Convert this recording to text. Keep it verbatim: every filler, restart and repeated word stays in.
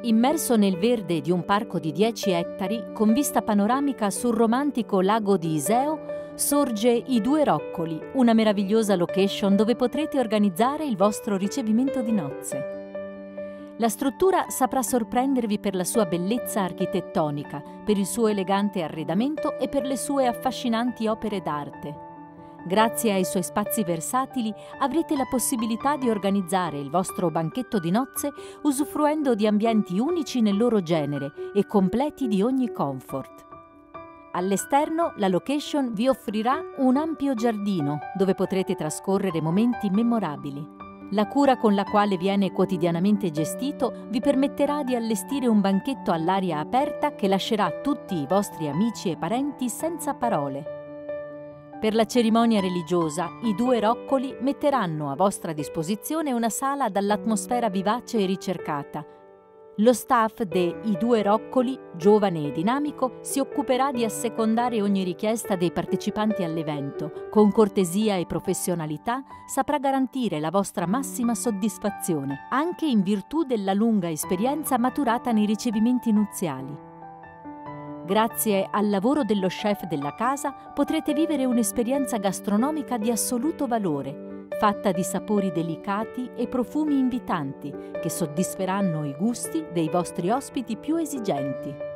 Immerso nel verde di un parco di dieci ettari, con vista panoramica sul romantico lago di Iseo, sorge I Due Roccoli, una meravigliosa location dove potrete organizzare il vostro ricevimento di nozze. La struttura saprà sorprendervi per la sua bellezza architettonica, per il suo elegante arredamento e per le sue affascinanti opere d'arte. Grazie ai suoi spazi versatili avrete la possibilità di organizzare il vostro banchetto di nozze usufruendo di ambienti unici nel loro genere e completi di ogni comfort. All'esterno la location vi offrirà un ampio giardino dove potrete trascorrere momenti memorabili. La cura con la quale viene quotidianamente gestito vi permetterà di allestire un banchetto all'aria aperta che lascerà tutti i vostri amici e parenti senza parole. Per la cerimonia religiosa, I Due Roccoli metteranno a vostra disposizione una sala dall'atmosfera vivace e ricercata. Lo staff de I Due Roccoli, giovane e dinamico, si occuperà di assecondare ogni richiesta dei partecipanti all'evento. Con cortesia e professionalità saprà garantire la vostra massima soddisfazione, anche in virtù della lunga esperienza maturata nei ricevimenti nuziali. Grazie al lavoro dello chef della casa potrete vivere un'esperienza gastronomica di assoluto valore, fatta di sapori delicati e profumi invitanti che soddisferanno i gusti dei vostri ospiti più esigenti.